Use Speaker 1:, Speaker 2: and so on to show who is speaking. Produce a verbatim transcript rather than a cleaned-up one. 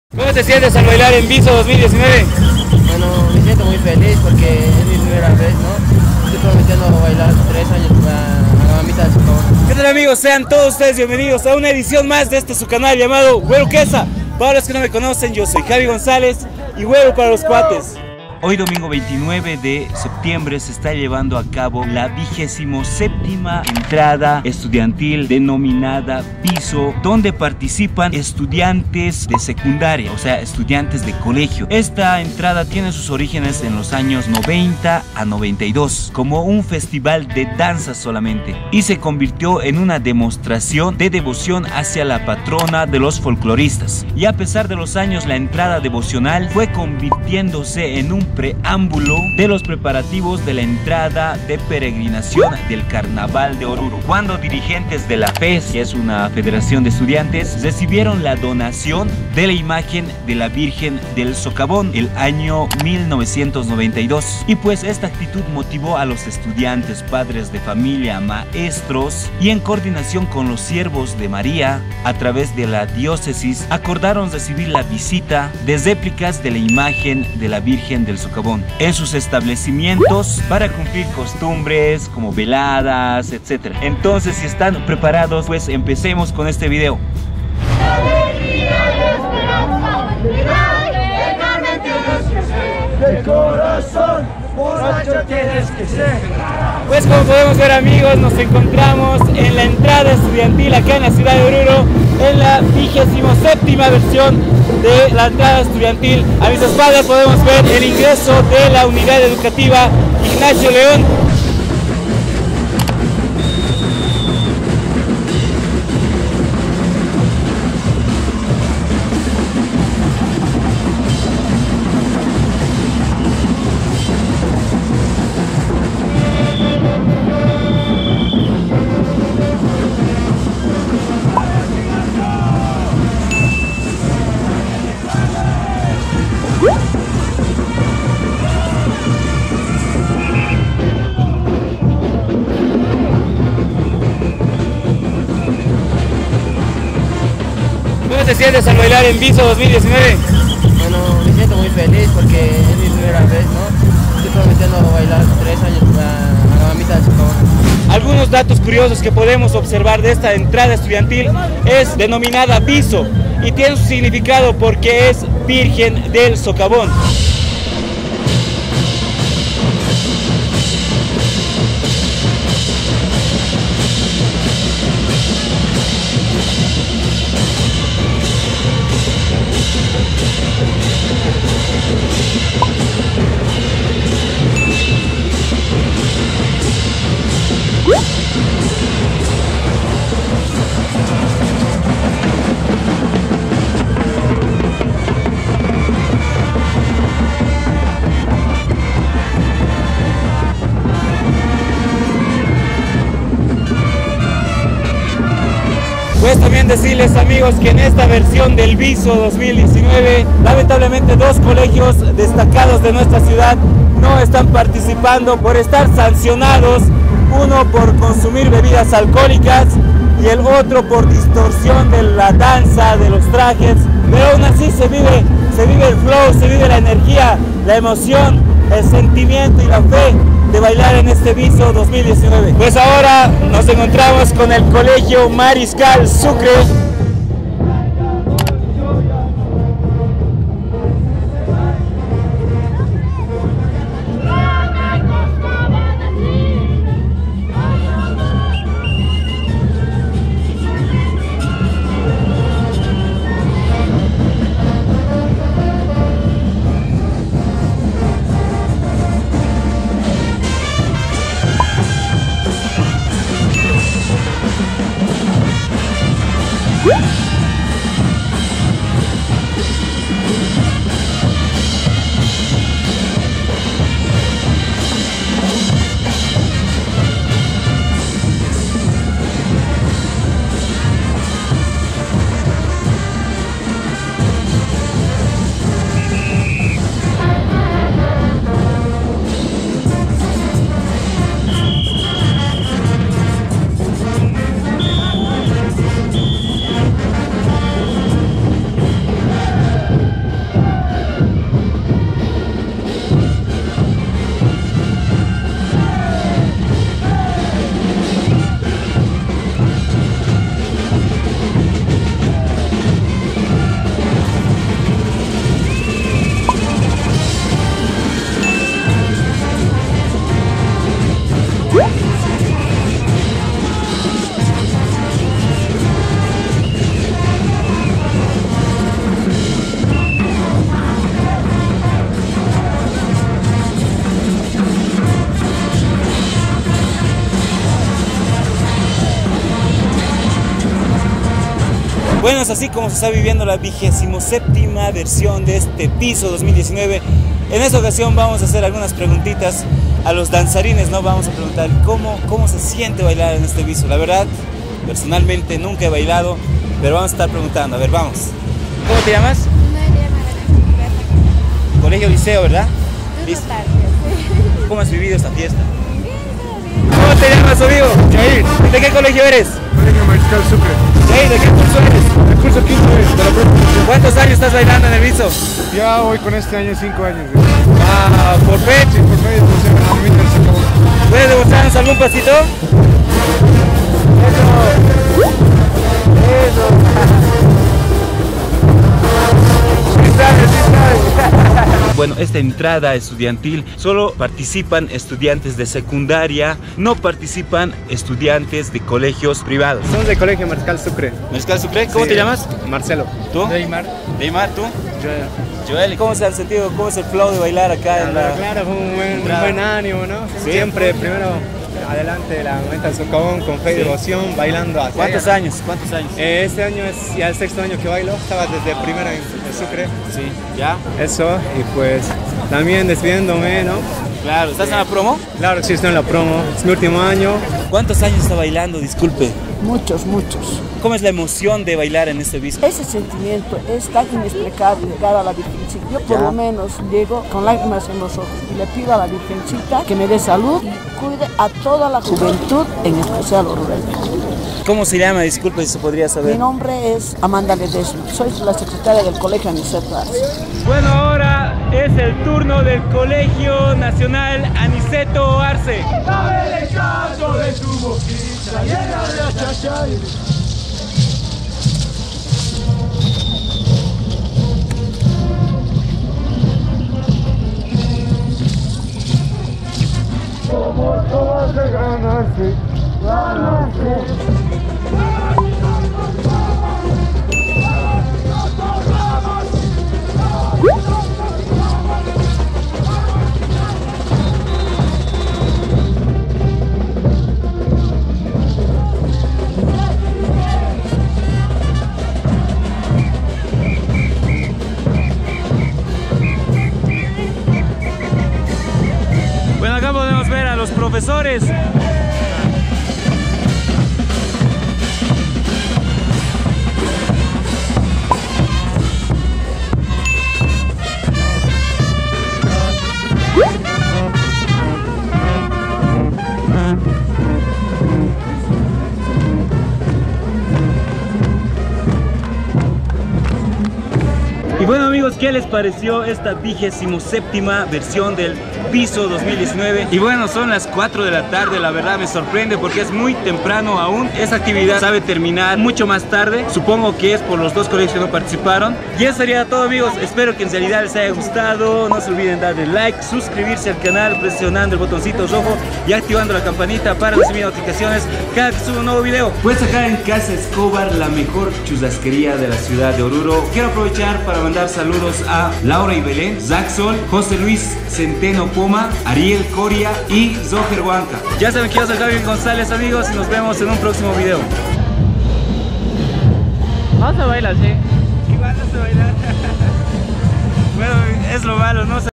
Speaker 1: ¿Cómo te sientes al bailar en Viso dos mil diecinueve?
Speaker 2: Bueno, me siento muy feliz porque es mi primera vez, ¿no? Estoy prometiendo bailar tres años a la mamita de Socavón.
Speaker 1: ¿Qué tal, amigos? Sean todos ustedes bienvenidos a una edición más de este su canal llamado Güero Quesa. Para los que no me conocen, yo soy Javi González y Güero para los cuates.
Speaker 3: Hoy domingo veintinueve de septiembre se está llevando a cabo la vigésimo séptima entrada estudiantil denominada Viso, donde participan estudiantes de secundaria, o sea, estudiantes de colegio. Esta entrada tiene sus orígenes en los años noventa a noventa y dos, como un festival de danza solamente, y se convirtió en una demostración de devoción hacia la patrona de los folcloristas. Y a pesar de los años, la entrada devocional fue convirtiéndose en un preámbulo de los preparativos de la entrada de peregrinación del Carnaval de Oruro, cuando dirigentes de la F E S, que es una federación de estudiantes, recibieron la donación de la imagen de la Virgen del Socavón el año mil novecientos noventa y dos. Y pues esta actitud motivó a los estudiantes, padres de familia, maestros, y en coordinación con los siervos de María, a través de la diócesis, acordaron recibir la visita de réplicas de la imagen de la Virgen del Socavón en sus establecimientos para cumplir costumbres como veladas, etcétera. Entonces, si están preparados, pues empecemos con este video.
Speaker 4: De corazón, borracho tienes que ser.
Speaker 1: Pues como podemos ver, amigos, nos encontramos en la entrada estudiantil acá en la ciudad de Oruro, en la vigésimo séptima versión de la entrada estudiantil. A mis espaldas podemos ver el ingreso de la unidad educativa Ignacio León. ¿Cómo te sientes al bailar en Viso dos mil diecinueve?
Speaker 2: Bueno, me siento muy feliz porque es mi primera vez, ¿no? Estoy prometiendo bailar tres años a la mamita de Socavón.
Speaker 1: Algunos datos curiosos que podemos observar de esta entrada estudiantil: es denominada Viso y tiene su significado porque es Virgen del Socavón. Pues también decirles, amigos, que en esta versión del Viso dos mil diecinueve, lamentablemente dos colegios destacados de nuestra ciudad no están participando por estar sancionados, uno por consumir bebidas alcohólicas y el otro por distorsión de la danza, de los trajes, pero aún así se vive, se vive el flow, se vive la energía, la emoción, el sentimiento y la fe de bailar en este Viso dos mil diecinueve. Pues ahora nos encontramos con el Colegio Mariscal Sucre. Bueno, es así como se está viviendo la vigésimo séptima versión de este piso dos mil diecinueve. En esta ocasión vamos a hacer algunas preguntitas a los danzarines, ¿no? Vamos a preguntar cómo, cómo se siente bailar en este piso. La verdad, personalmente nunca he bailado, pero vamos a estar preguntando. A ver, vamos. ¿Cómo te llamas? Colegio Liceo, ¿verdad? ¿Listo? ¿Cómo has vivido esta fiesta? ¿Cómo te llamas, amigo?
Speaker 5: Jair.
Speaker 1: ¿De qué colegio eres?
Speaker 5: Colegio Mariscal Sucre.
Speaker 1: Jair, ¿de qué curso eres?
Speaker 5: El curso quinto es de la próxima.
Speaker 1: ¿Cuántos años estás bailando en el piso?
Speaker 5: Ya voy con este año cinco años.
Speaker 1: Ah, por fe.
Speaker 5: Sí, por fe, entonces la mamita se acabó.
Speaker 1: ¿Puedes demostrarnos algún pasito? Eso. Eso. Bueno, esta entrada estudiantil solo participan estudiantes de secundaria, no participan estudiantes de colegios privados.
Speaker 5: Somos del Colegio Mariscal Sucre.
Speaker 1: ¿Mariscal Sucre? ¿Cómo
Speaker 5: Sí.
Speaker 1: te llamas?
Speaker 5: Marcelo.
Speaker 1: ¿Tú?
Speaker 5: Neymar.
Speaker 1: Neymar, ¿tú?
Speaker 5: Joel.
Speaker 1: Joel, ¿cómo se ha sentido? ¿Cómo es el flow de bailar acá en la...
Speaker 5: Claro, fue un buen, un
Speaker 1: Entrada.
Speaker 5: buen ánimo, ¿no?
Speaker 1: Sí.
Speaker 5: Siempre, primero, adelante la mamita del socavón con fe y
Speaker 1: Sí.
Speaker 5: devoción, bailando hacia
Speaker 1: ¿Cuántos
Speaker 5: ella.
Speaker 1: años? ¿Cuántos años?
Speaker 5: Eh, este año es ya el sexto año que bailo, estaba desde primero en en Sucre.
Speaker 1: Sí, ¿ya?
Speaker 5: Eso, y pues también despidiéndome, ¿no?
Speaker 1: Claro, ¿estás en la promo?
Speaker 5: Claro que sí, estoy en la promo, es mi último año.
Speaker 1: ¿Cuántos años está bailando? Disculpe.
Speaker 6: Muchos, muchos.
Speaker 1: ¿Cómo es la emoción de bailar en este piso?
Speaker 6: Ese sentimiento es tan inexplicable llegar a la Virgencita. Yo por
Speaker 1: Ya.
Speaker 6: lo menos llego con lágrimas en los ojos y le pido a la Virgencita que me dé salud y cuide a toda la juventud, en especial a Oruro.
Speaker 1: ¿Cómo se llama? Disculpe si se podría saber.
Speaker 6: Mi nombre es Amanda Ledesma, soy la secretaria del Colegio Aniceto Arce.
Speaker 1: Bueno, ahora es el turno del Colegio Nacional Aniceto Arce.
Speaker 4: Dame el canto de tu boquita llena de achachay. Como todas de ganarse, ganarse.
Speaker 1: Bueno, acá podemos ver a los profesores. Y bueno, amigos, ¿qué les pareció esta vigésimo séptima versión del piso dos mil diecinueve? Y bueno, son las cuatro de la tarde, la verdad me sorprende porque es muy temprano aún. Esta actividad sabe terminar mucho más tarde, supongo que es por los dos colegios que no participaron. Y eso sería todo, amigos, espero que en realidad les haya gustado. No se olviden darle like, suscribirse al canal presionando el botoncito rojo y activando la campanita para recibir notificaciones cada que suba un nuevo video. Pues acá en Casa Escobar, la mejor churrasquería de la ciudad de Oruro, quiero aprovechar para mandar saludos a Laura y Belén, Zaxol, José Luis Centeno Poma, Ariel Coria y Zoher Huanca. Ya saben que yo soy Gabriel González, amigos, y nos vemos en un próximo video.
Speaker 2: Vamos a bailar, sí.
Speaker 1: Igual no sé bailar. Bueno, es lo malo, no sé.